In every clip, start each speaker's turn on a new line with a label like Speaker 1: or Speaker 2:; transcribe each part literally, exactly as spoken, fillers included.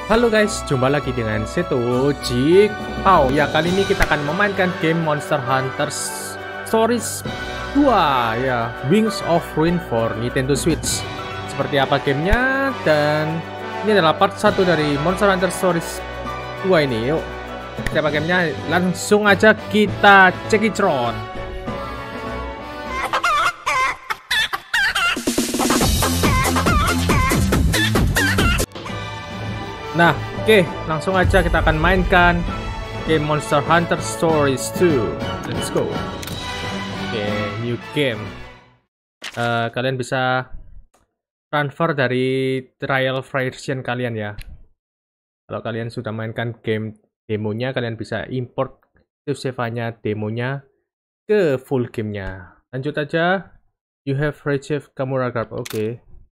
Speaker 1: Halo guys, jumpa lagi dengan Seto Jik Pau. Ya, kali ini kita akan memainkan game Monster Hunter Stories dua ya, Wings of Ruin for Nintendo Switch. Seperti apa gamenya, dan ini adalah part satu dari Monster Hunter Stories dua ini. Yuk, seperti apa gamenya, langsung aja kita cekicron. Nah, oke, okay, langsung aja kita akan mainkan game Monster Hunter Stories dua. Let's go. Oke, okay, new game. Uh, kalian bisa transfer dari trial version kalian ya. Kalau kalian sudah mainkan game demonya, kalian bisa import save-nya demonya ke full gamenya. Lanjut aja. You have retrieved Kamura Garb. Oke. Okay.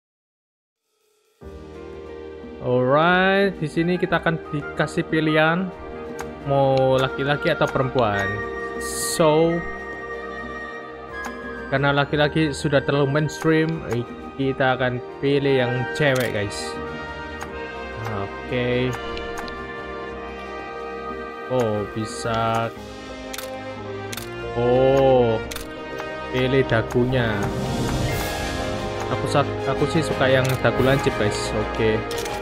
Speaker 1: Alright, di sini kita akan dikasih pilihan mau laki-laki atau perempuan. So, karena laki-laki sudah terlalu mainstream, kita akan pilih yang cewek, guys. Oke. Okay. Oh, bisa. Oh, pilih dagunya. Aku aku sih suka yang dagu lancip, guys. Oke. Okay.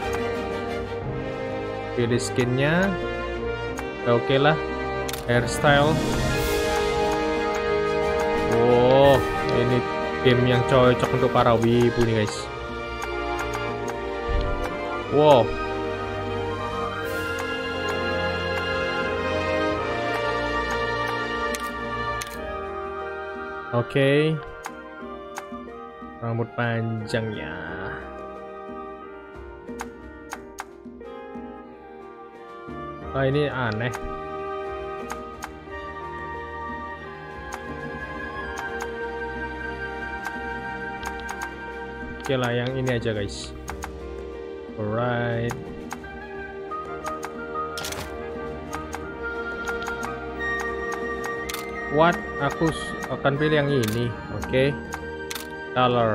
Speaker 1: Pilih skinnya, oke okay lah. Hairstyle. Wow, ini game yang cocok untuk para wibu nih, guys. Wow. Oke. Okay. Rambut panjangnya. Oh, ini aneh. Oke lah, yang ini aja, guys. Alright. What? Aku akan pilih yang ini. Oke. Okay. Color.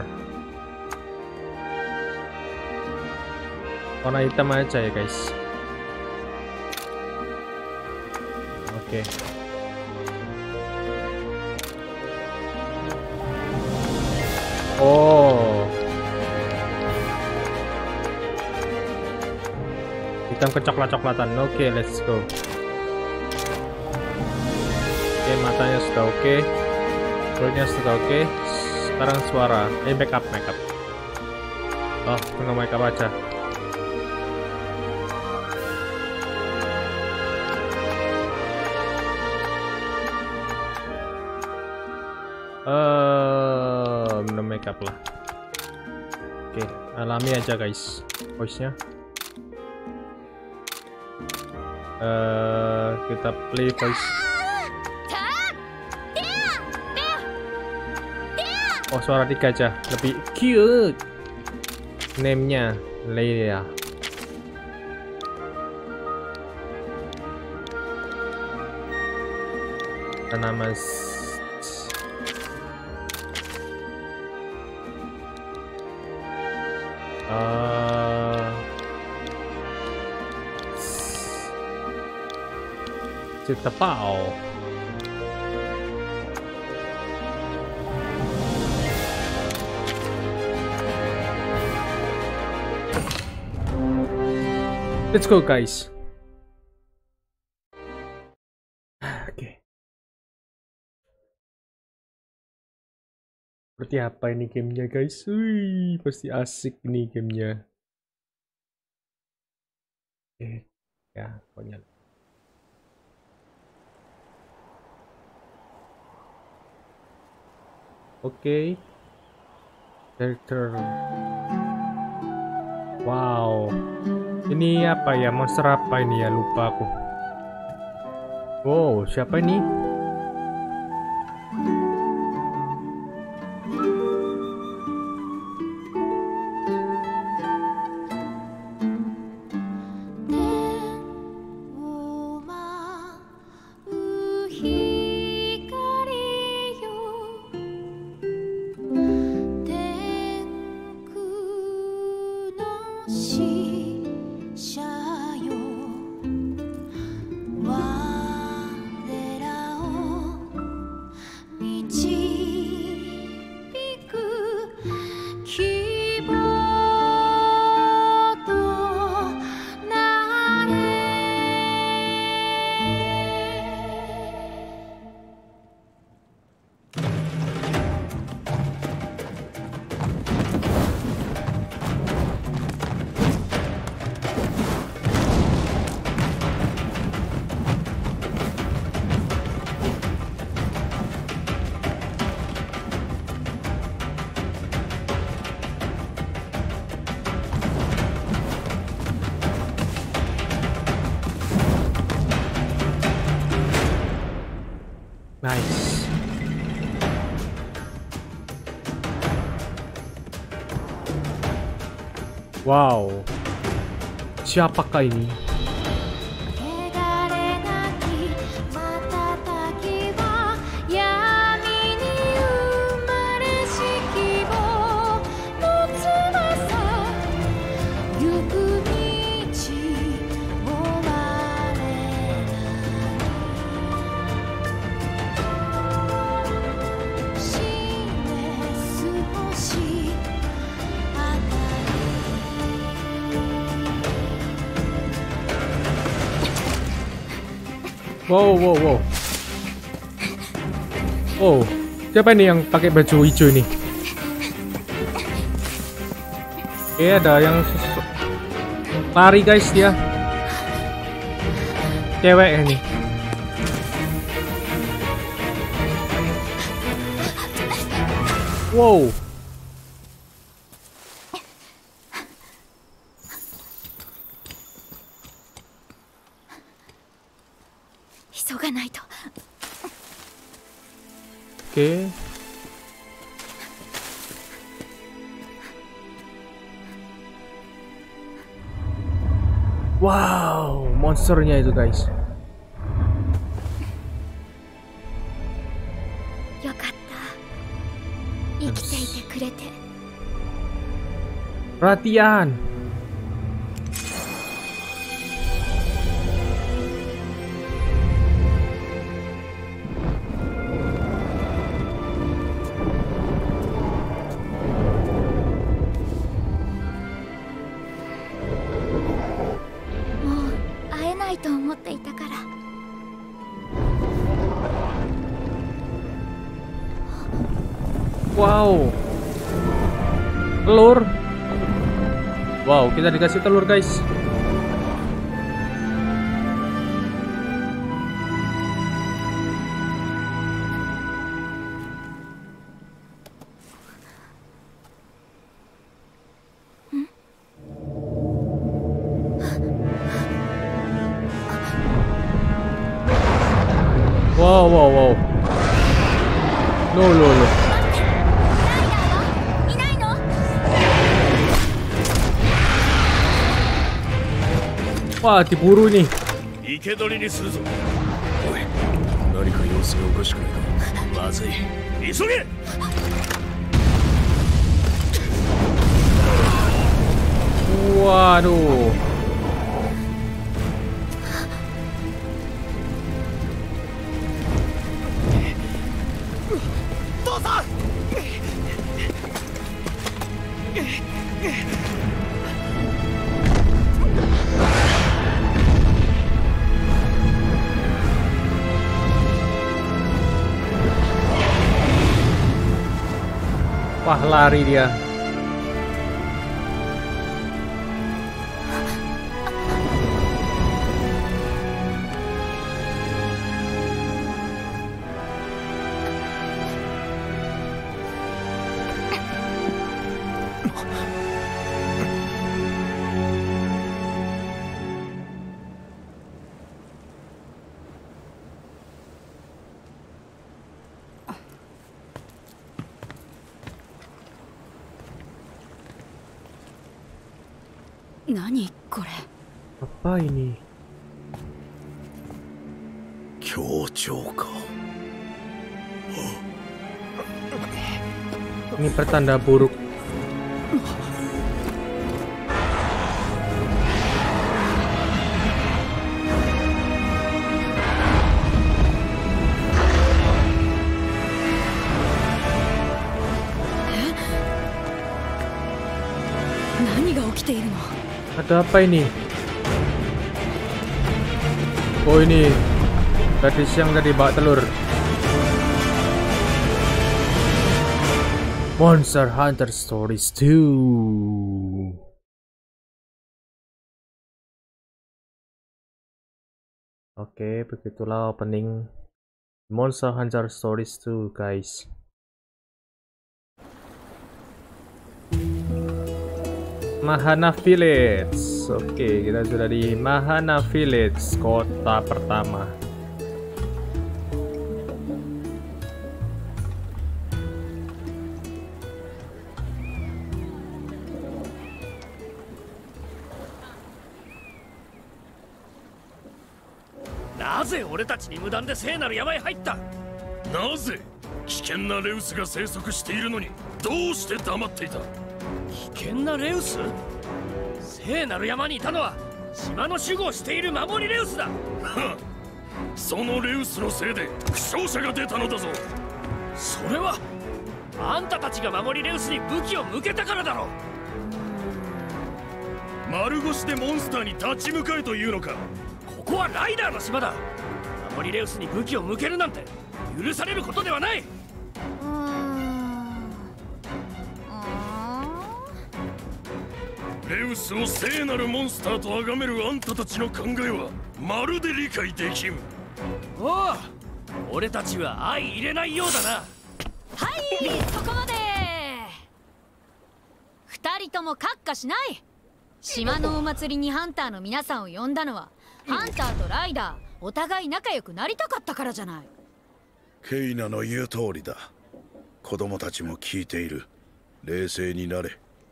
Speaker 1: Warna hitam aja ya, guys. Oke. Okay. Oh. Hitam kecoklat-coklatan. Oke, okay, let's go. Oke, okay, matanya sudah oke. Okay. Kulitnya sudah oke. Okay. Sekarang suara. Eh, make up, make up. Oh, tengah make up aja. Uh, no makeup lah. Oke, okay, alami aja, guys. Voice-nya. Uh, kita play voice. Oh, suara tiga aja, lebih cute. Name-nya Leia. Nama Uh, Cita Pau. Let's go, guys. Oke. Okay. Seperti apa ini gamenya, guys? Wih, pasti asik nih gamenya. Eh, ya, pokoknya. Oke. Okay. Character. Wow. Ini apa ya? Monster apa ini ya? Lupa aku. Wow, siapa ini? Nice. Wow. Siapakah ini? Wow, wow, wow. Oh, siapa ini yang pakai baju hijau ini? Oke, ada yang lari guys dia. Cewek ini. Wow. Oke. Wow, monsternya itu guys. Perhatian. Wow, telur. Wow, kita dikasih telur guys. Wow, wow, wow. No, no, no. Wah, diburu nih. Waduh. Wah, lari dia.
Speaker 2: Nani kore?
Speaker 1: Apa ini? Ini pertanda buruk. Ada apa ini? Oh, ini gadis yang tadi bawa telur. Monster Hunter Stories two. Oke, begitulah opening Monster Hunter Stories two, guys. Mahana Village. Oke, kita sudah di Mahana Village, kota pertama.
Speaker 3: ぜ俺たちに無断で聖なる山へ入った？
Speaker 4: なぜ危険なレウスが生息しているのにどうして黙っていた？
Speaker 3: 危険なレウス？聖なる山にいたのは島の守護をしている守りレウスだ。
Speaker 4: そのレウスのせいで負傷者が出たのだぞ。
Speaker 3: それはあんたたちが守りレウスに武器を向けたからだろ。
Speaker 4: 丸腰でモンスターに立ち向かえというのか。
Speaker 3: ここはライダーの島だ。守りレウスに武器を向けるなんて許されることではない。
Speaker 2: うーん
Speaker 4: レウスを聖なるモンスターと崇めるあんたたちの考えはまるで理解できん。
Speaker 3: おう、俺たちは相入れないようだな。
Speaker 2: はい、そこまで。二人とも閣下しない。島のお祭りにハンターの皆さんを呼んだのはハンターとライダーお互い仲良くなりたかったからじゃない。
Speaker 5: ケイナの言う通りだ。子供たちも聞いている。冷静になれ。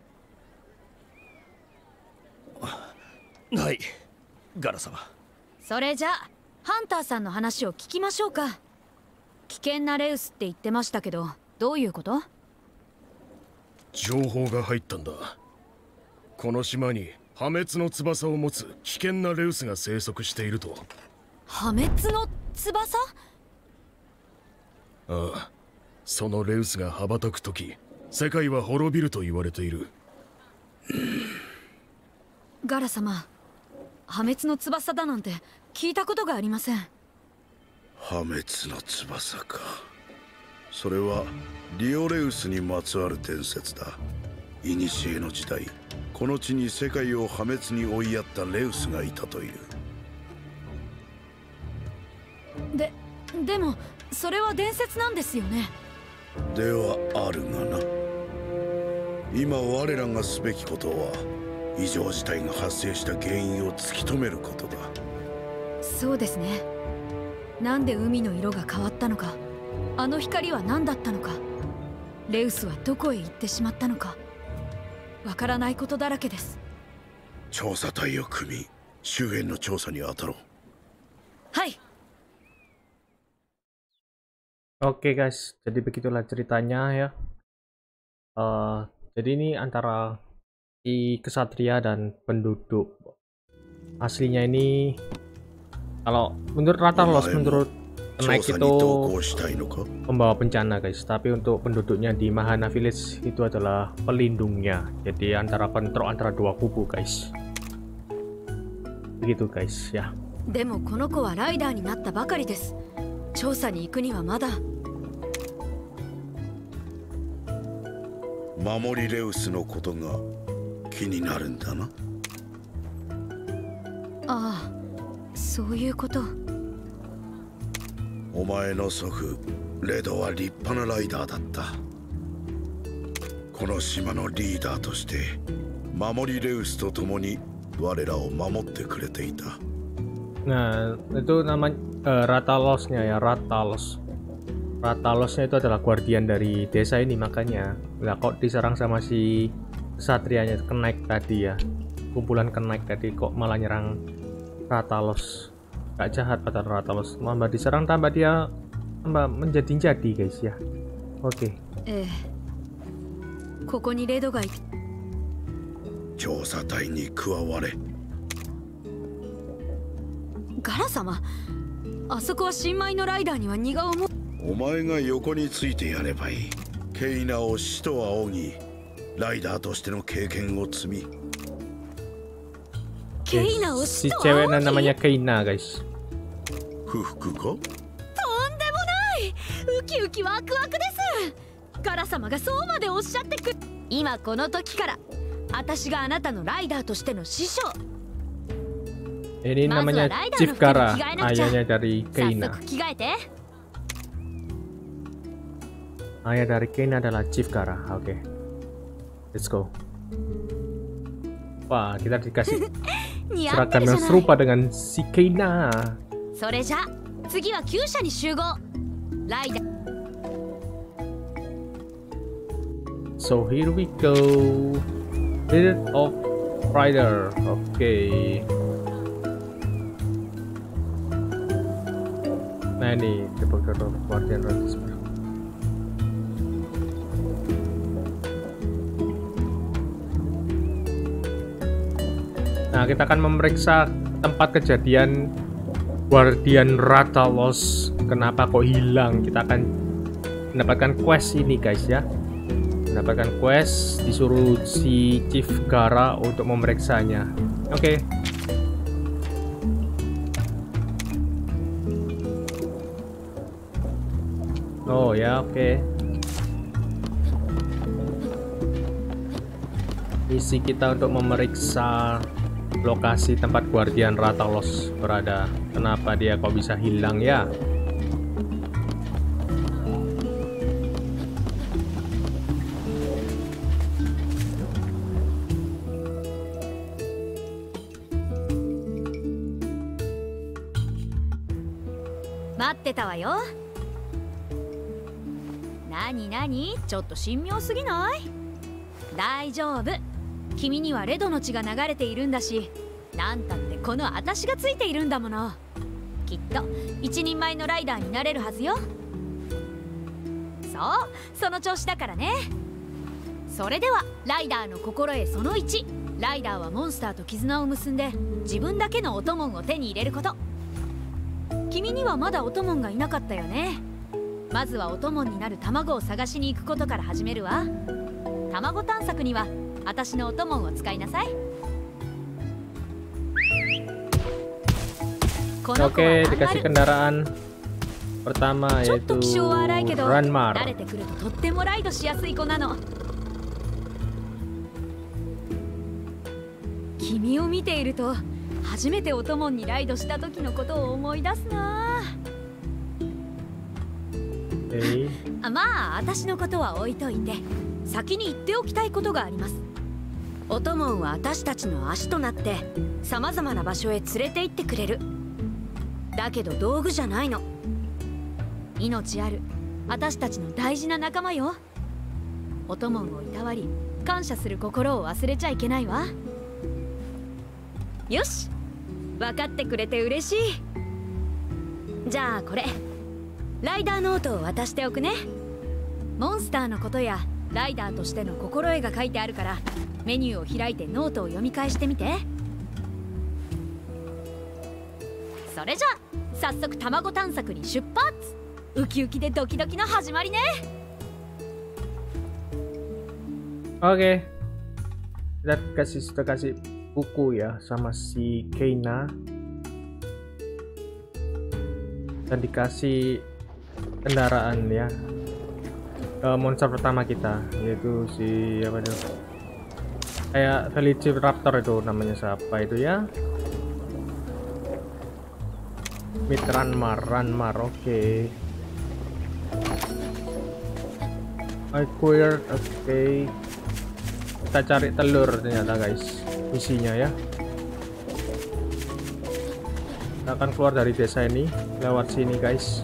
Speaker 3: はい、ガラ様。
Speaker 2: それじゃあハンターさんの話を聞きましょうか。危険なレウスって言ってましたけど、どういうこと？
Speaker 4: 情報が入ったんだ。この島に破滅の翼を持つ危険なレウスが生息していると。
Speaker 2: 破滅の翼？
Speaker 4: ああ、そのレウスが羽ばたくとき世界は滅びると言われている。
Speaker 2: ガラ様、破滅の翼だなんて聞いたことがありません。
Speaker 5: 破滅の翼か。それはリオレウスにまつわる伝説だ。古の時代、この地に世界を破滅に追いやったレウスがいたという。
Speaker 2: で、でもそれは伝説なんですよね。
Speaker 5: ではあるがな。今我らがすべきことは異常事態が発生した原因を突き止めることだ。
Speaker 2: そうですね。なんで海の色が変わったのか、あの光は何だったのか、レウスはどこへ行ってしまったのか、わからないことだらけです。
Speaker 5: 調査隊を組み周辺の調査に当たろう。
Speaker 2: はい。
Speaker 1: Oke guys, jadi begitulah ceritanya ya. Uh, jadi ini antara si kesatria dan penduduk aslinya ini, kalau menurut Rathalos, menurut Knight itu pembawa bencana guys, tapi untuk penduduknya di Mahana Village itu adalah pelindungnya. Jadi antara bentrok antara dua kubu guys. Begitu guys ya.
Speaker 2: でもこの子はライダーになったばかりです。調査に行くにはまだ。
Speaker 5: 守りレウスのことが気になるんだな。
Speaker 2: ああ、そういうこと。
Speaker 5: お前の祖父レドは立派なライダーだった。この島のリーダーとして守りレウスと共に我らを守ってくれていた。
Speaker 1: Nah, itu namanya uh, Rathalosnya ya, Rathalos. Rathalosnya itu adalah guardian dari desa ini, makanya lah kok diserang sama si satrianya Knight tadi ya, kumpulan Knight tadi kok malah nyerang Rathalos. Gak jahat pada Rathalos, tambah diserang tambah dia tambah menjadi-jadi guys ya. Oke.
Speaker 2: Eh, ここにレドがいる。
Speaker 5: 調査隊に加われ。
Speaker 2: ガラ様、あそこは新米のライダーには荷が重い。
Speaker 5: お前が横についてやればいい。ケイナを死と仰ぎ、ライダーとしての経験を積み。
Speaker 2: ケイナを
Speaker 1: Si
Speaker 2: 死と
Speaker 1: cewek
Speaker 2: 仰ぎ。
Speaker 1: namanya Keina guys.
Speaker 5: 不服か？
Speaker 2: とんでもない。ウキウキワクワクです。ガラ様がそうまでおっしゃってく。今この時から私があなたのライダーとしての師匠。
Speaker 1: Ini namanya Chief Gara, ayahnya dari Keina. Ayah dari Keina adalah Chief Gara. Oke, okay. Let's go. Wah, kita dikasih seragam yang serupa dengan si Keina. So here we go. Spirit of Rider. Oke. Okay. Nah ini debugger Guardian Register. Nah kita akan memeriksa tempat kejadian Guardian Rathalos. Kenapa kok hilang? Kita akan mendapatkan quest ini guys ya. Mendapatkan quest, disuruh si Chief Gara untuk memeriksanya. Oke. Okay. Oh ya, oke. Okay. Misi kita untuk memeriksa lokasi tempat Guardian Rathalos berada. Kenapa dia kok bisa hilang ya?
Speaker 2: Matte ta wa yo. Nani nani? ちょっと神妙すぎない？大丈夫。君にはレドの血が流れているんだし、なんたってこの私がついているんだもの。きっと一人前のライダーになれるはずよ。そう、その調子だからね。それではライダーの心得そのいち。ライダーはモンスターと絆を結んで自分だけのお供を手に入れること。君にはまだお供がいなかったよね。まずはお供になる卵を探しに行くことから始めるわ。卵探索には私のお供を使いなさい。
Speaker 1: Oke, dikasih kendaraan pertama yaitu Ranmar.
Speaker 2: 慣れてくるととってもライドしやすい子なの。君を見ていると初めてお供にライドした時のことを思い出すな。
Speaker 1: Okay.
Speaker 2: あ、まあ私のことは置いといて先に言っておきたいことがあります。お供は私たちの足となってさまざまな場所へ連れて行ってくれる。だけど道具じゃないの。命ある私たちの大事な仲間よ。お供をいたわり感謝する心を忘れちゃいけないわ。よし、分かってくれて嬉しい。じゃあこれライダーノートを渡しておくね。モンスターのことやライダーとしての心得が書いてあるからメニューを開いてノートを読み返してみて。それじゃあ早速卵探索に出発。ウキウキでドキドキの始まりね。
Speaker 1: Oke, kita kasih sudah kasih buku ya sama si Keina dan dikasih kendaraan ya. Uh, monster pertama kita yaitu si apa itu kayak Velociraptor itu namanya siapa itu ya. Meet Ranmar, Ranmar, oke. Okay. Acquired, oke. Okay. Kita cari telur ternyata guys, misinya ya. Kita akan keluar dari desa ini, lewat sini guys.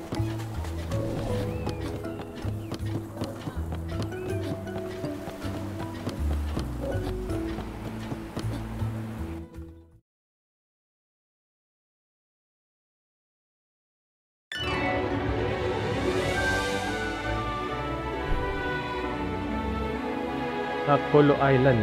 Speaker 1: Apollo Island.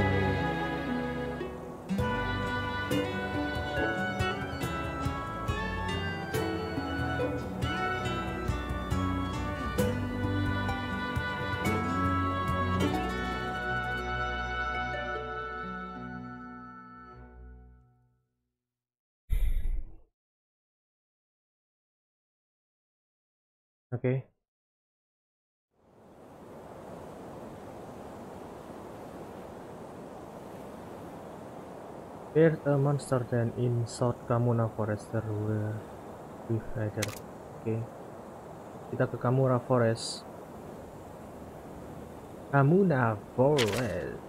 Speaker 1: Oke. Okay. There's a monster then in South Kamuna Forest where we fighter. Oke, okay. Kita ke Kamuna Forest. Kamuna Forest.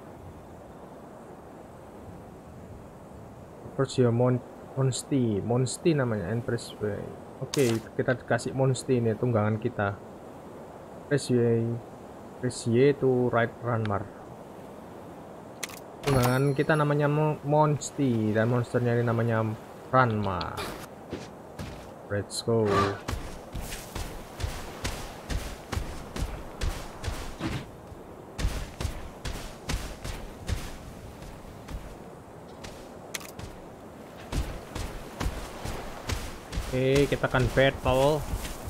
Speaker 1: First ya Mon Monsti, Monsti namanya Empressway. Oke, okay, kita kasih Monsti ini tunggangan kita. Empressway, Empressway to right Ranmar. Tunggangan kita namanya Monsti dan monsternya ini namanya Ranmar. Let's go. Oke, kita akan battle.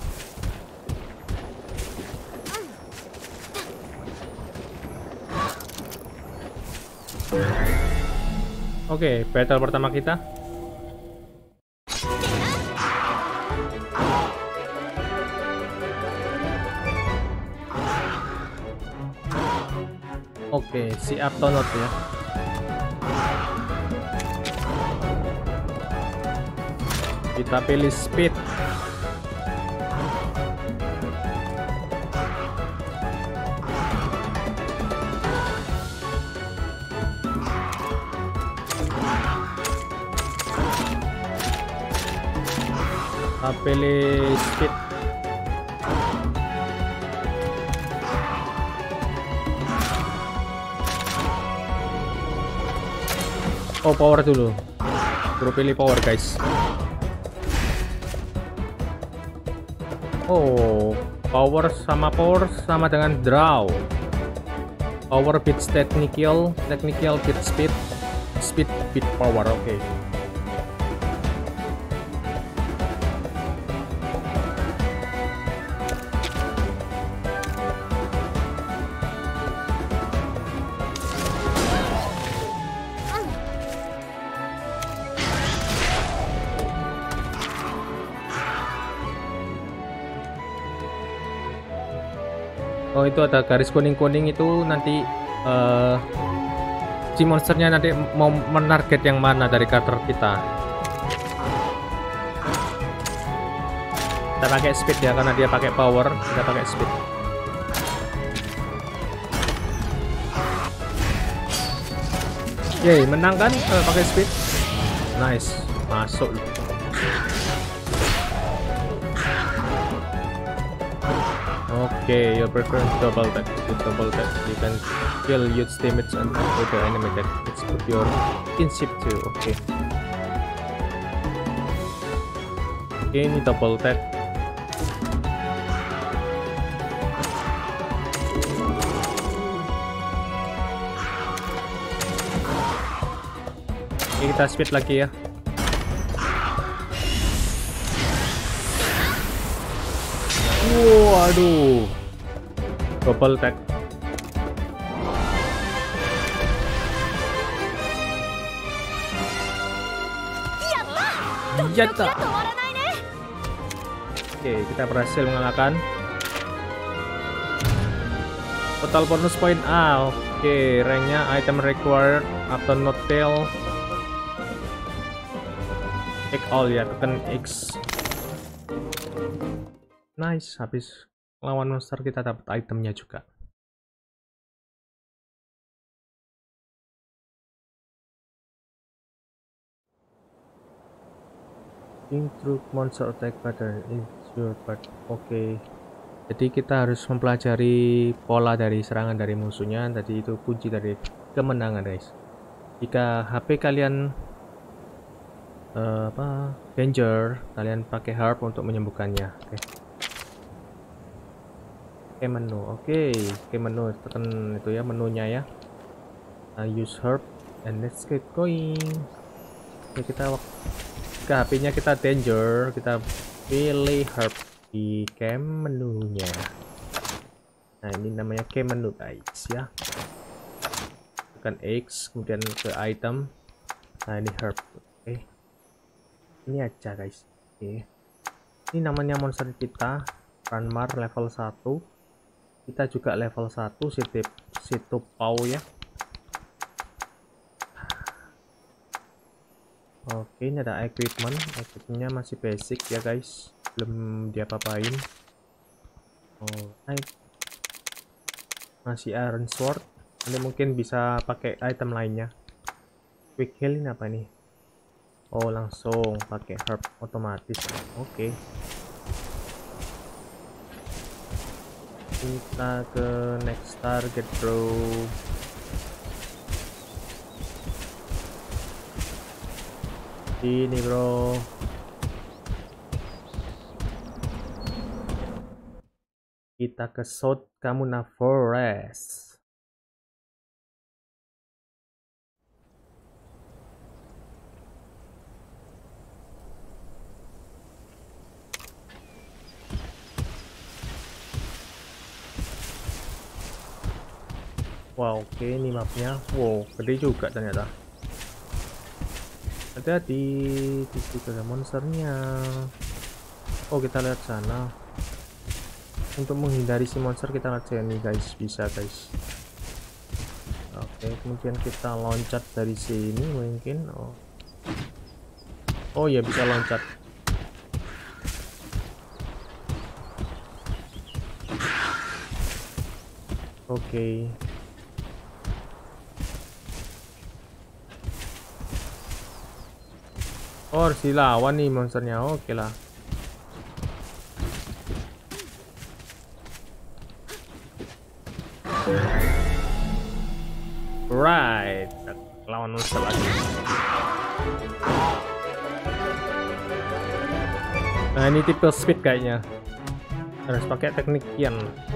Speaker 1: Oke, battle pertama kita. Oke, si Aptonot ya. Kita pilih speed. Kita pilih speed. Oh, power dulu. Suruh pilih power, guys. Oh, power sama power sama dengan draw. Power beats technical, technical beat speed, speed beat power. Oke. Okay. Oh, itu ada garis kuning-kuning itu nanti uh, si monsternya nanti mau menarget yang mana dari karakter kita. Kita pakai speed ya, karena dia pakai power, kita pakai speed. Yeay, menang kan uh, pakai speed. Nice, masuk. Okay, your preference double tap. With double tap, you can kill huge damage on the enemy that it's put your kinship too. Okay. Okay, ini double tap. Okay, kita speed lagi ya. Waduh, double tag. Yatta. Oke, kita berhasil mengalahkan. Total bonus point A. Oke, ranknya item required atau not tail. Take all ya, tekan X. Nice, habis lawan monster kita dapat itemnya juga. Intrude monster attack pattern injured part. Oke. Okay. Jadi kita harus mempelajari pola dari serangan dari musuhnya. Tadi itu kunci dari kemenangan, guys. Jika H P kalian uh, apa danger, kalian pakai herb untuk menyembuhkannya. Oke. Okay. Oke, menu. Oke, oke menu, tekan itu ya menunya ya. Uh, use herb and let's get going. Oke, kita ke H P-nya kita danger, kita pilih herb di game menunya. Nah, ini namanya game menu, guys ya. Tekan X, kemudian ke item. Nah, ini herb. Oke. Ini aja, guys. Oke. Ini namanya monster kita, Ranmar level satu. Kita juga level satu, sitip situ pau ya. Oke, ini ada equipment. Equipmentnya masih basic ya, guys. Belum diapa-apain. Oh, naik. Masih iron sword. Nanti mungkin bisa pakai item lainnya. Quick heal ini apa nih? Oh, langsung pakai herb otomatis. Oke. Kita ke next target, bro. Ini, bro. Kita ke South Kamuna Forest. Wow, oke, okay, ini mapnya. Wow, gede juga ternyata. Hati-hati, di situ ada monsternya. Oh, kita lihat sana. Untuk menghindari si monster kita lihat sini guys, bisa guys. Oke, okay, kemudian kita loncat dari sini mungkin. Oh, oh ya bisa loncat. Oke. Okay. Oh, harus dilawan nih monsternya. Oke lah. Right, lawan monster lagi. Nah, ini tipe speed kayaknya. Harus pakai teknik Qian.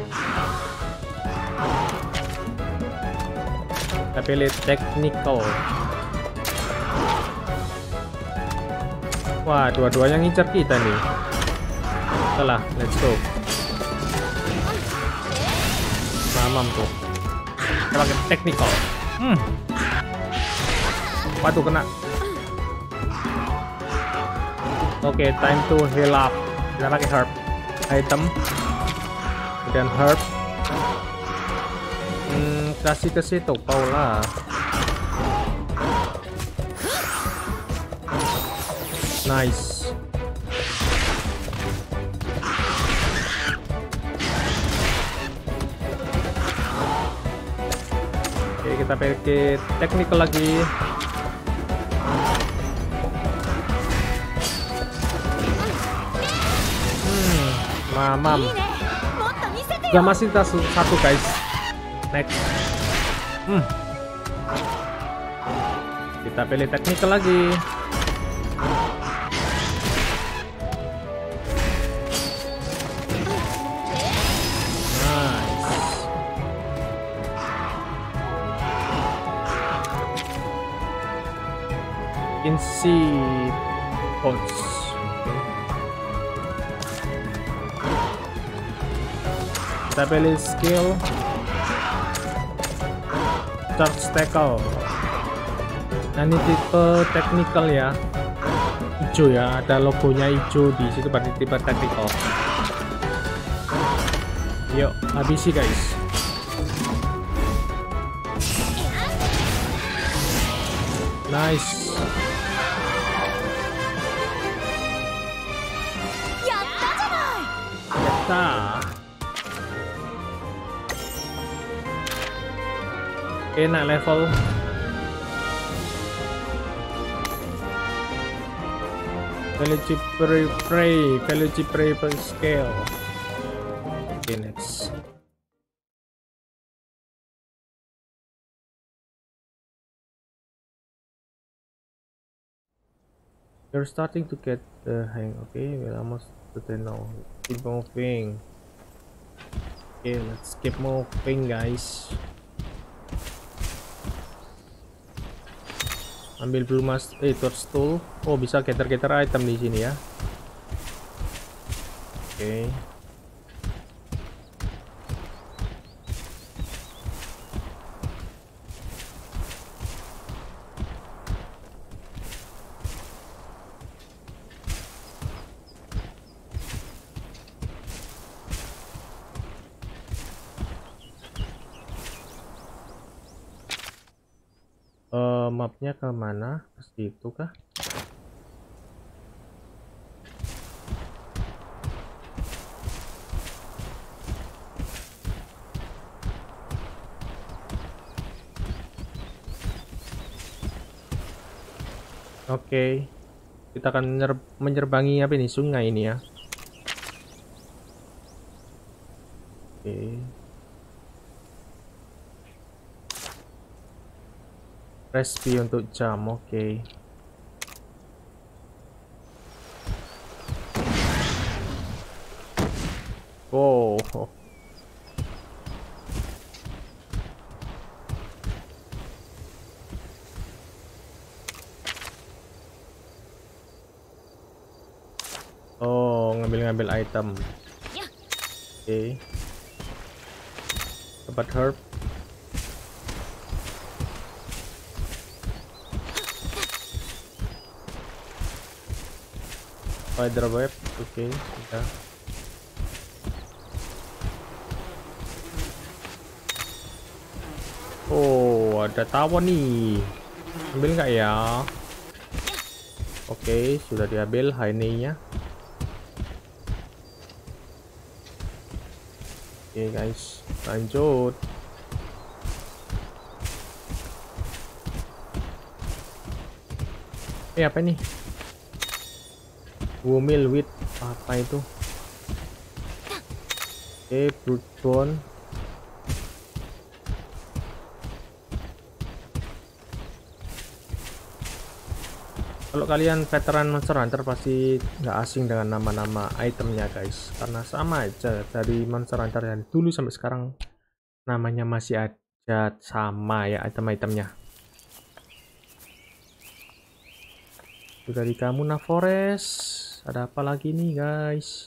Speaker 1: Kita pilih technical. Wah, dua-duanya ngincar kita nih. Salah, let's go. Mamam tuh. Kita pakai technical. Hmm. Waduh, kena. Oke, okay, time to heal up. Kita pakai herb item. Kemudian herb. Hmm, kasih ke situ, Paula. Nice. Oke, kita pakai technical lagi. Hmm, mamam. Gak masih kita satu guys. Next. Hmm. Kita pilih technical lagi. Inseed pods. Kita pilih skill charge tackle. Nah, ini tipe technical ya, hijau ya, ada logonya hijau di situ, berarti tipe technical. Yuk, habisi guys. Nice. Yatta. Enak level. Velocipede Prey, Velocipede Scale. Okay, next. You're starting to get the hang. Okay, we're almost to the now. Keep moving. Okay, let's keep moving, guys. Ambil blue mas, eh toadstool. Oh, bisa getter-getter item di sini ya. Oke. Okay. Uh, mapnya ke mana? Ke situ kah? Oke, okay. Kita akan menyerbangi apa ini, sungai ini ya. Oke. Okay. Recipe untuk jam, oke. Okay. Wow. Oh, ngambil-ngambil item. Oke. Okay. Dapat herb. Spider web, oke, okay, sudah. Oh, ada tawon nih. Ambil nggak ya? Oke, okay, sudah diambil Haine-nya. Oke okay, guys, lanjut. Eh, apa ini? Womil wheat, apa itu? Oke, okay, brute bone. Kalau kalian veteran Monster Hunter pasti nggak asing dengan nama-nama itemnya guys, karena sama aja dari Monster Hunter yang dulu sampai sekarang namanya masih aja sama ya item-itemnya. Sudah di Kamuna Forest, ada apa lagi nih guys?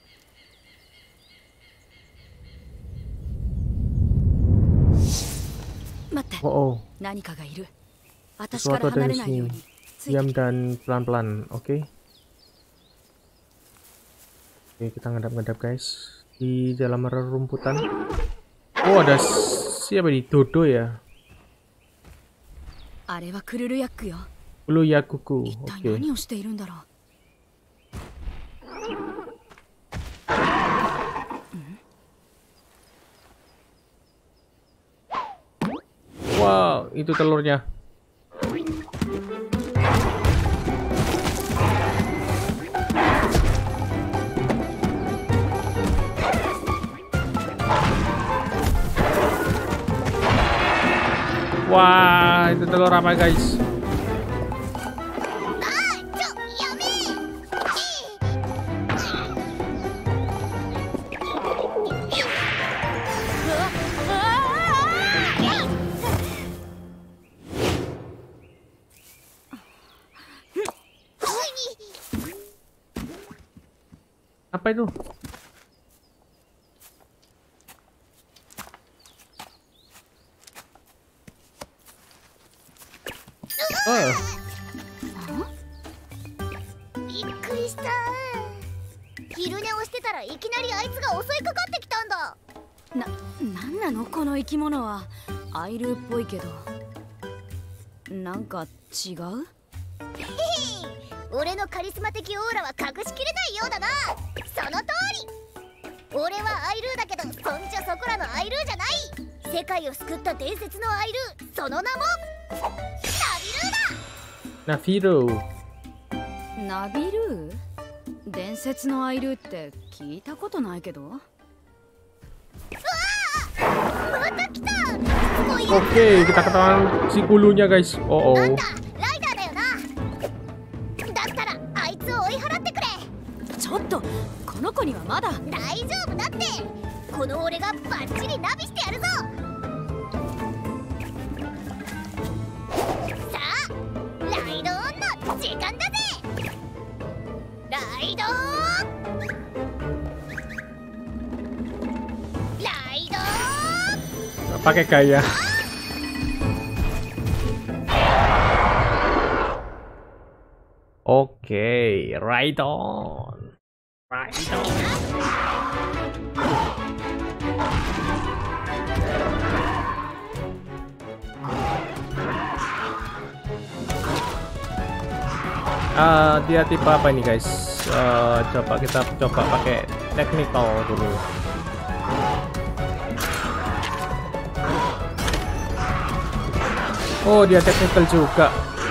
Speaker 1: Oh, oh. Sesuatu ada di sini. Diam dan pelan-pelan, oke? Okay? Oke, okay, kita ngedap-ngedap guys di dalam rerumputan. Oh, ada siapa di Dodo ya? Kuluyakuku, oke. Okay. Wow, itu telurnya. Wah, itu telur apa guys? Apa itu? Oh.
Speaker 2: Na,なんなのこの生き物は。アイルっぽいけど。なんか違う？
Speaker 6: 俺のカリスマ的オーラは隠しきれないようだな。その通り。俺はアイルーだけど、そんじゃそこらのアイルーじゃない。世界を救った伝説のアイルー、その名もナビルーだ。
Speaker 2: ナビルー？ナビルー？伝説のアイルーって聞いたことないけど。
Speaker 1: Oke, kita ketahuan si kulunya guys. Oh oh. Pakai gaya. Oke, okay, right on. Right on. Uh, dia tipe apa ini guys? Uh, coba kita coba pakai technical dulu. Oh, dia technical juga.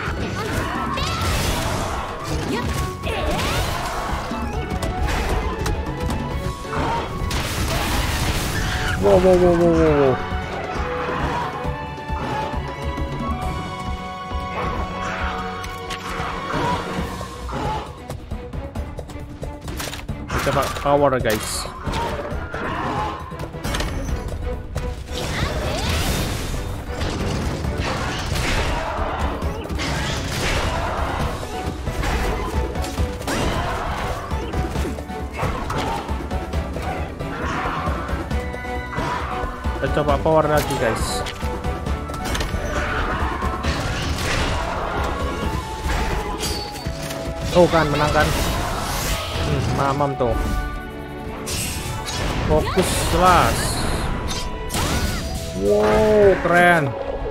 Speaker 1: Wow, wow, wow, wow, wow. Coba power guys. Kita coba power lagi guys. Oh kan, menang kan? Mamam tuh. Fokus jelas. Wow, keren.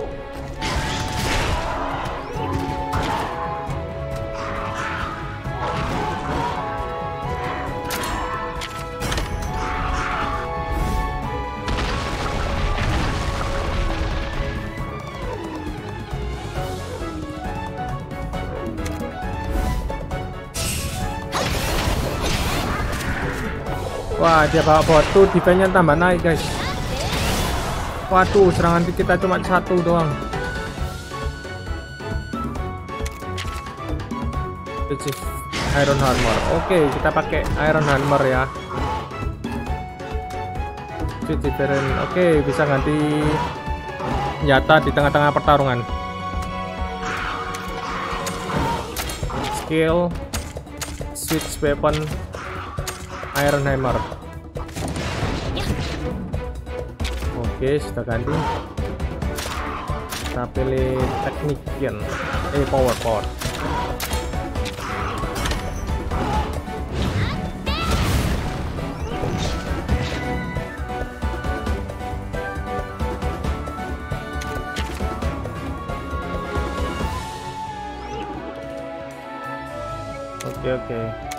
Speaker 1: Wah, dia bawa bot tuh, defense-nya tambah naik, guys. Waduh, serangan kita cuma satu doang. Iron Hammer. Oke, kita pakai Iron Hammer ya. Oke, bisa ganti senjata di tengah-tengah pertarungan. Skill, switch weapon, Iron Hammer. Oke, sudah ganti. Kita pilih Technician. Eh, power power. Oke, oke.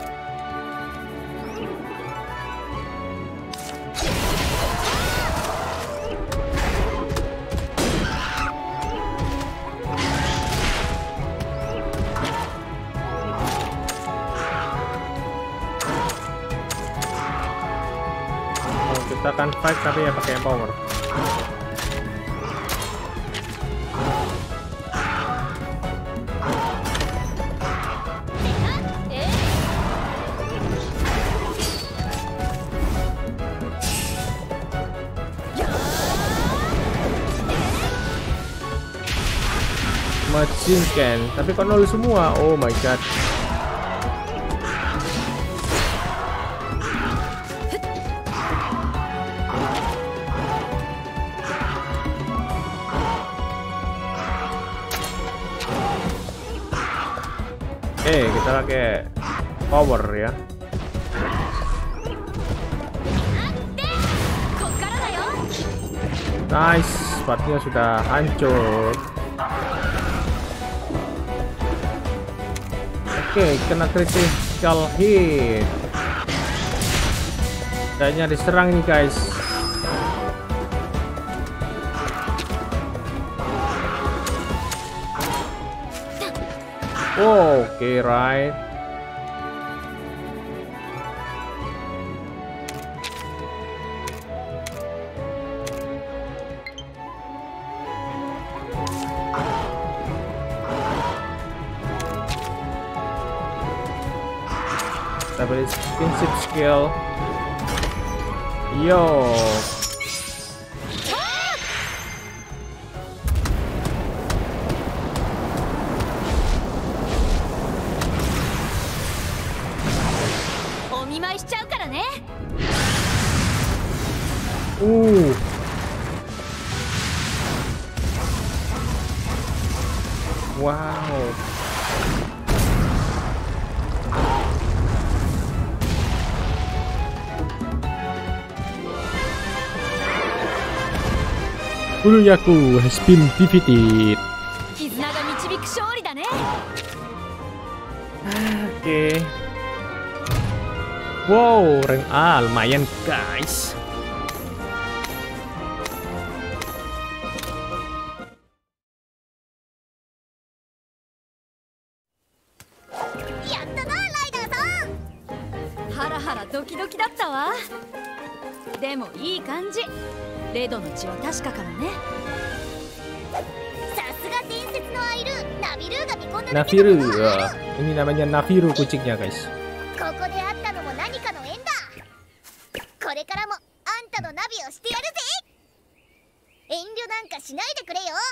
Speaker 1: Kita akan fight tapi ya pakai power. Machine Can, tapi kok nol semua. Oh my god. Eh, kita pakai power ya. Nice, sepatunya sudah hancur. Oke, kena critical hit. Kayaknya diserang nih guys. Oh, oke, okay, right. Kita beli skinship skill. Yo. Uh. Wow. Uluyaku has been defeated. Oke. Wow, rank A lumayan guys.
Speaker 2: Hara hara doki doki だったわ。でもいい感じ。レドの血は確かかもね。
Speaker 6: さすが伝説のアイルー、ナビルーが見込んだだけ
Speaker 1: Naviru,
Speaker 6: のことはある。
Speaker 1: ini namanya Naviru kucingnya guys.
Speaker 6: ここで会ったのも何かの縁だ。これからもあんたのナビをしてやるぜ。遠慮なんかしないでくれよ。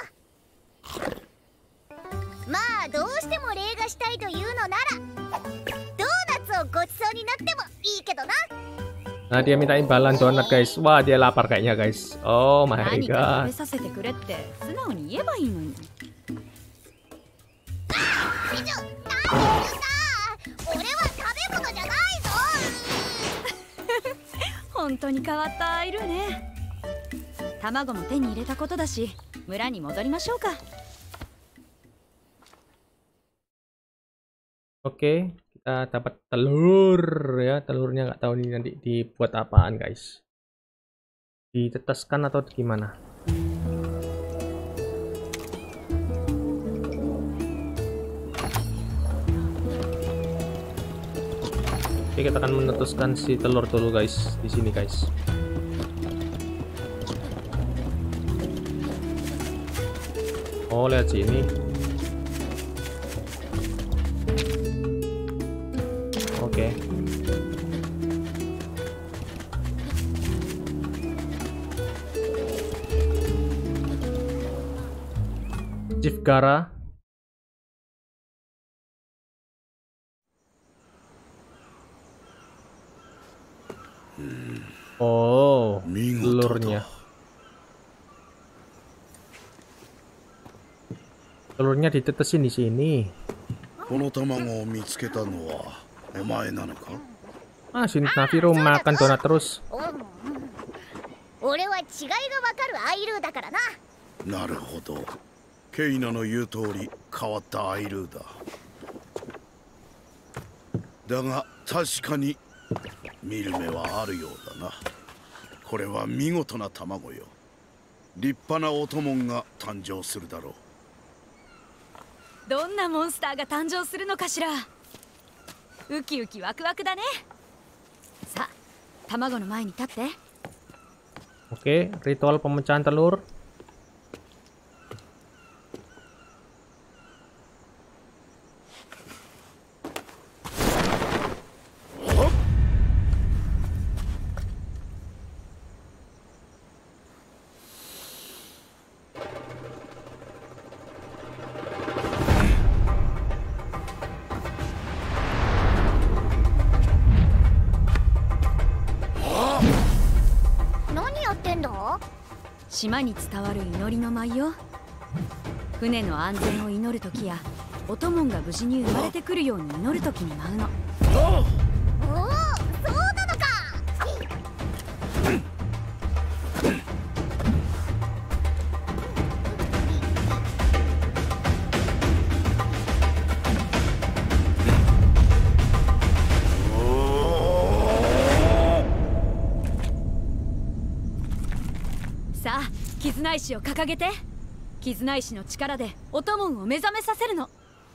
Speaker 6: まあどうしても礼がしたいというのならドーナツをごちそうになってもいいけどな。
Speaker 1: Nah, dia minta imbalan donat guys. Wah, dia lapar kayaknya guys. Oh my god.
Speaker 2: させてくれって素直に言えばいいのに。
Speaker 6: あ、ちょ、何言うんだ。俺は食べ物じゃないぞ。
Speaker 2: 本当に変わったアイルーね。卵も手に入れたことだし、村に戻りましょうか。
Speaker 1: Oke, kita dapat telur ya. Telurnya nggak tahu nih nanti dibuat apaan guys. Diteteskan atau gimana? Oke, kita akan menetuskan si telur dulu guys di sini guys. Oh, lihat sini. Oke. Chief Gara. Oh, telurnya. Telurnya ditetesin di sini.
Speaker 5: この卵を見つけたのはお前なのか?
Speaker 1: Ah, si Nafiro makan donat terus.
Speaker 6: 俺は違いがわかるアイルーだからな。
Speaker 5: なるほど。ケイナの言う通り変わったアイルーだ。だが確かに見る目はあるようだな。これは見事な卵よ。立派なオトモンが誕生するだろう。
Speaker 2: どんなモンスターが誕生するのかしら。ウキウキワクワクだね。さあ、卵の前に立って。
Speaker 1: Oke, ritual pemecahan telur.
Speaker 6: 何やってんだ？
Speaker 2: 島に伝わる祈りの舞よ。船の安全を祈るときや、オトモンが無事に生まれてくるように祈るときに舞うの。
Speaker 6: おお、そうなのか。
Speaker 2: さあ、絆石を掲げて。絆石の力でオトモンを目覚めさせるの。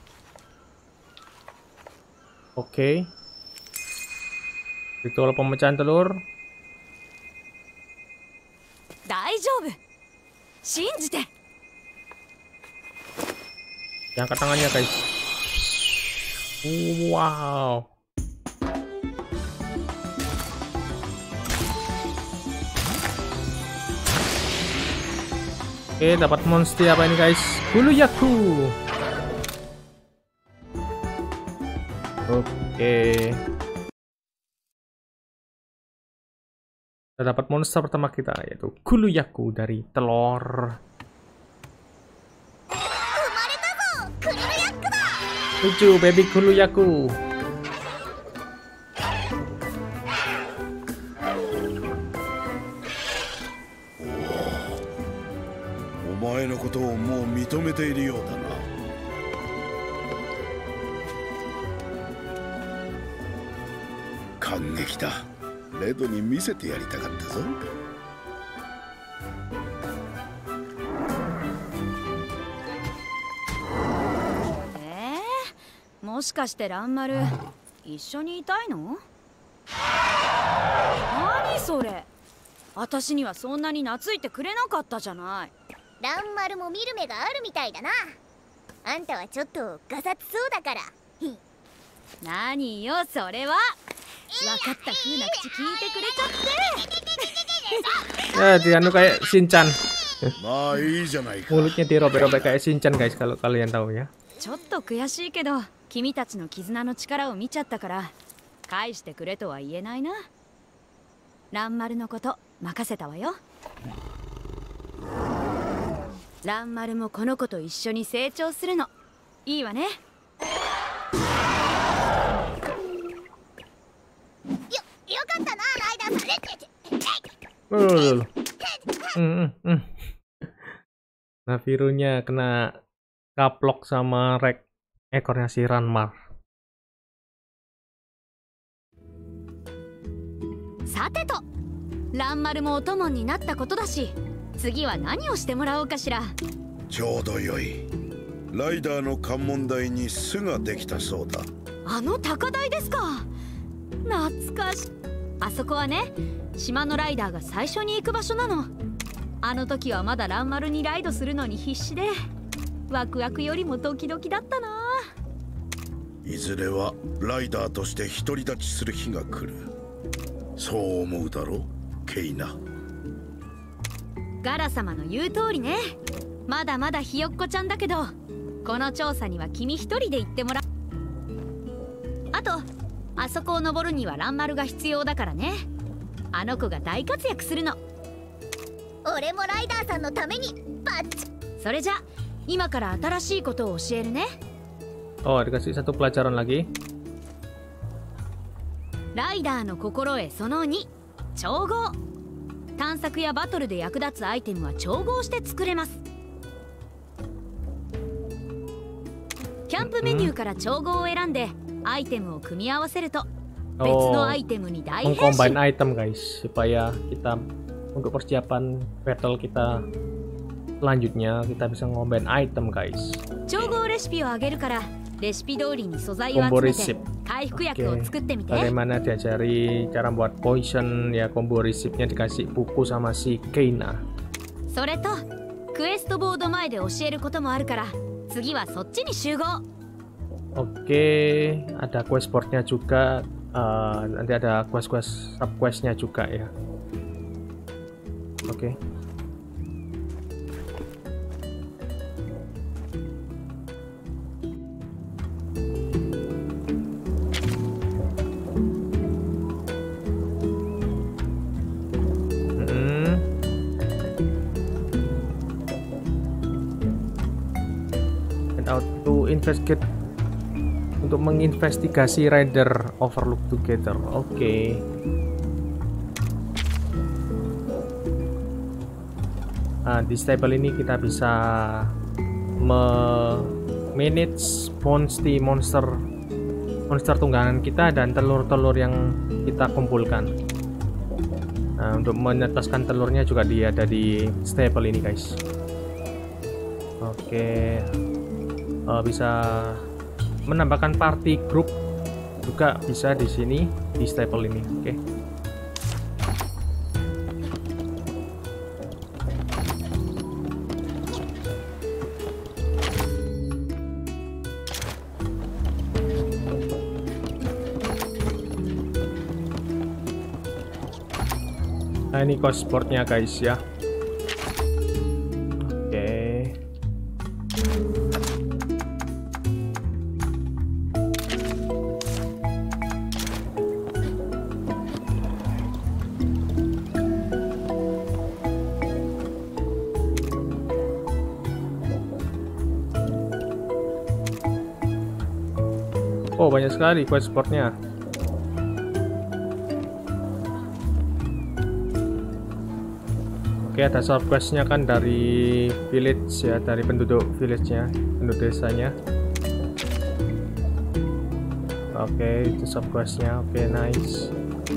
Speaker 1: Oke. Ritual pemecahan telur.
Speaker 2: 大丈夫。信じて。
Speaker 1: Angkat tangannya guys. Wow. Oke, dapat monster apa ini guys? Guluyaku. Oke. Kita dapat monster pertama kita yaitu Guluyaku dari telur. Lucu, baby Guluyaku.
Speaker 5: お前のことをもう認めているようだな。感激だ。レドに見せてやりたかったぞ。
Speaker 2: えー、もしかしてランマル一緒にいたいの？何それ。私にはそんなに懐いてくれなかったじゃない。
Speaker 6: ランマルも見る目があるみたいだな。あんたはちょっとガサツそうだから。
Speaker 2: 何よそれは。分かった風な口聞いてくれちゃって。
Speaker 1: Ya, Dianu kayak Shinchan.
Speaker 5: まあいいじゃないか。
Speaker 1: Mulutnya dirobek-robek kayak Shinchan guys, kalau kalian tahu ya.
Speaker 2: ちょっと悔しいけど、君たちの絆の力を見ちゃったから返してくれとは言えないな。ランマルのこと任せたわよ。ランマルもこの子と一緒に成長するの。いいわね。よ、
Speaker 6: よかったな、ライダーさん。
Speaker 1: Uh, mm, mm. Nah, birunya kena kaplok sama rek ekornya si Ranmar.
Speaker 2: さてと、ランマルもお供になったことだし、次は何をしてもらおうかしら。
Speaker 5: ちょうどよい。ライダーの関門台に巣ができたそうだ。
Speaker 2: あの高台ですか。懐かしい。あそこはね、島のライダーが最初に行く場所なの。あの時はまだランマルにライドするのに必死で、ワクワクよりもドキドキだったな。
Speaker 5: いずれはライダーとして独り立ちする日が来る。そう思うだろう、ケイナ。
Speaker 2: ガラ様の言う通りね。まだまだひよっこちゃんだけど、この調査には君一人で行ってもらう。あと、あそこを登るにはランマルが必要だからね。あの子が大活躍するの。
Speaker 6: 俺もライダーさんのためにバッチ。
Speaker 2: それじゃ今から新しいことを教えるね。
Speaker 1: Oh, dikasih satu pelajaran lagi.
Speaker 2: ライダーの心得そのに、調合。探索やバトルで役立つアイテムは調合して作れます。キャンプメニューから調合を選んでアイテムを組み合わせると別のアイテムに大変身。
Speaker 1: Mengcombine item guys, supaya kita untuk persiapan battle kita selanjutnya kita bisa combine item guys.
Speaker 2: 調合レシピをあげるからレシピ通りに素材を集めて回復薬を作ってみて。
Speaker 1: Bagaimana diajari cara buat poison ya, combo resepnya dikasih buku sama si Keina.
Speaker 2: それとクエストボード前で教えることもあるから次はそっちに集合。
Speaker 1: Oke, ada quest boardnya juga. Uh, nanti ada quest-quest sub questnya juga ya. Oke. Out to investigate, untuk menginvestigasi Rider Overlook together. Oke. Okay. Nah, di stable ini kita bisa me-manage monster monster monster tunggangan kita dan telur-telur yang kita kumpulkan. Nah, untuk menetaskan telurnya juga dia ada di stable ini guys. Oke. Okay. Uh, bisa menambahkan party group juga bisa di sini di stable ini. Oke. Okay. Nah, ini cost boardnya guys ya. Oh, banyak sekali quest sportnya. Oke, ada sub questnya kan dari village ya, dari penduduk village-nya, penduduk desanya. Oke, itu sub questnya. Oke, nice.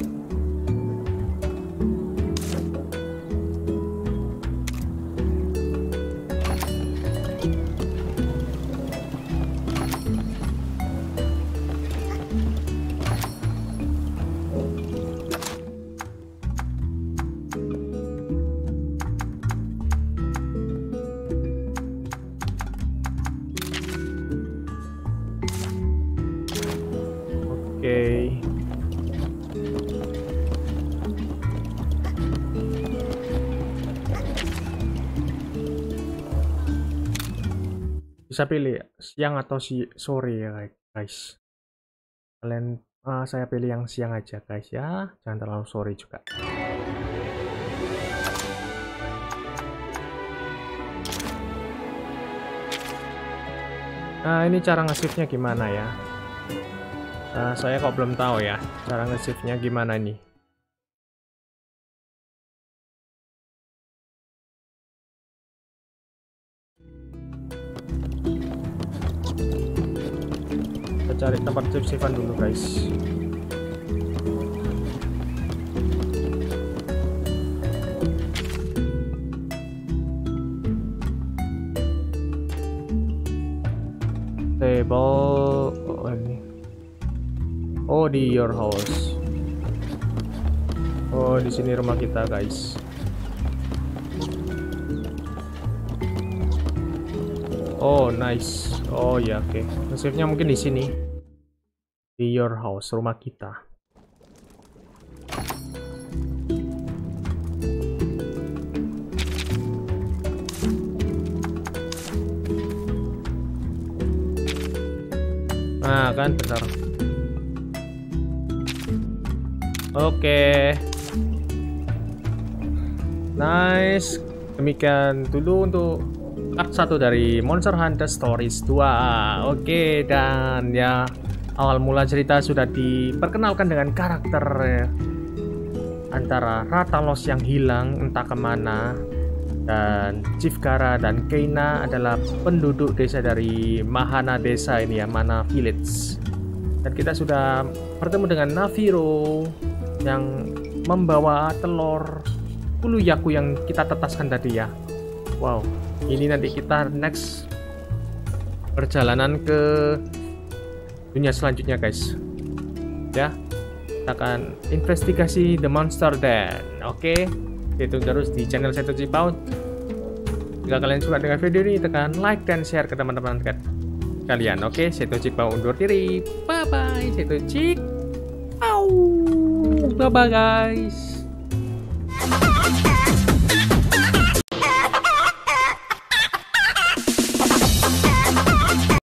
Speaker 1: Oke. Bisa pilih siang atau si sore ya guys. Kalian uh, saya pilih yang siang aja guys ya, jangan terlalu sore juga. Nah, ini cara nge-save-nya gimana ya? Nah, saya kok belum tahu ya cara nge-save-nya gimana nih. cari tempat save-savean dulu guys. Table. Oh, ini. Oh, di your house. Oh, di sini rumah kita guys. Oh, nice. Oh ya, oke. Okay. Save-nya mungkin di sini. Di your house, rumah kita. Nah, kan benar. Oke. Okay. Nice. Demikian dulu untuk part satu dari Monster Hunter Stories dua. Oke, okay, dan ya awal mula cerita sudah diperkenalkan dengan karakter ya, antara Rathalos yang hilang entah kemana, dan Chief Kara dan Keina adalah penduduk desa dari Mahana desa ini ya, Mana Village. Dan kita sudah bertemu dengan Naviro yang membawa telur Buluyaku yang kita tetaskan tadi ya. Wow, ini nanti kita next perjalanan ke dunia selanjutnya guys. Ya, kita akan investigasi The Monster Den. Oke, itu terus di channel Seto Cipau. Jika kalian suka dengan video ini, tekan like dan share ke teman-teman kalian. Oke, Seto Cipau undur diri. Bye bye, Seto Cipau. Bye bye guys.